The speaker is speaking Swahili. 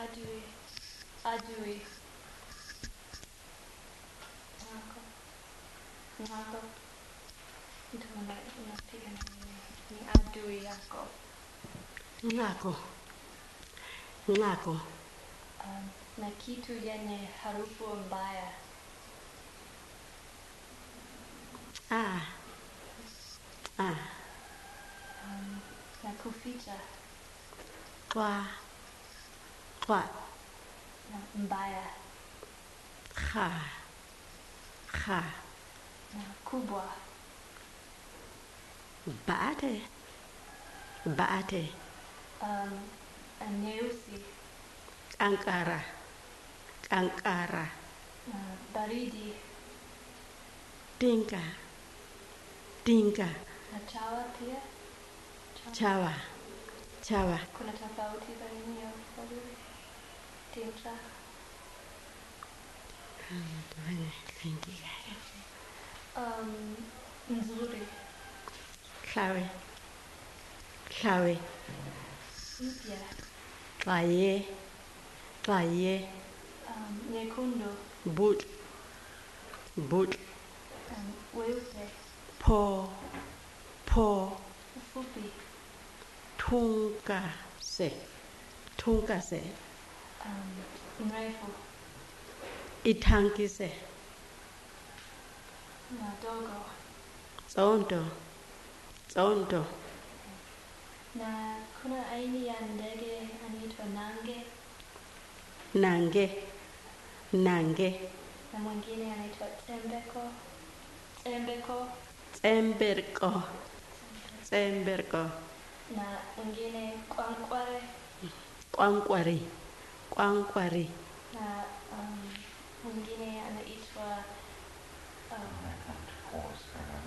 Adui. Adui. Ngako. Ngako. Mtu unapiga na ni adui yako. Ngako. Ngako. Na kitu yenye harufu mbaya. Ah. Ah. Na kuficha. Kwa. Kwa. Na mbaya. Kha. Kha. Na kubwa. Baate. Baate. Nyeusi. Kankara. Kankara. Baridi. Tinka. Tinka. Na chawa pia. Chawa. Chawa. Kuna tofauti baina ya wawili. Tinka. Nzuri. Klawe. Klawe. Mpya. Twaye. Twaye. Nyekundu. But. But. Weupe. Po. Po. Ufupi. Tunka se. Tunka se. Mrefu. Itanki se. Na dogo. Zonto. Zonto. Na kuna aina ya ndege anaitwa nange. Nange. Nange. Na mwingine anaitwa tembeko. Tembeko. Tsemberko. Tsemberko. Na mwingine kwankware. Kwankwari. Kwankwari. Na mwingine anaitwa Horse.